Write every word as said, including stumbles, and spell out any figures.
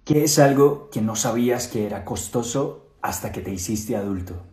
¿Qué es algo que no sabías que era costoso hasta que te hiciste adulto?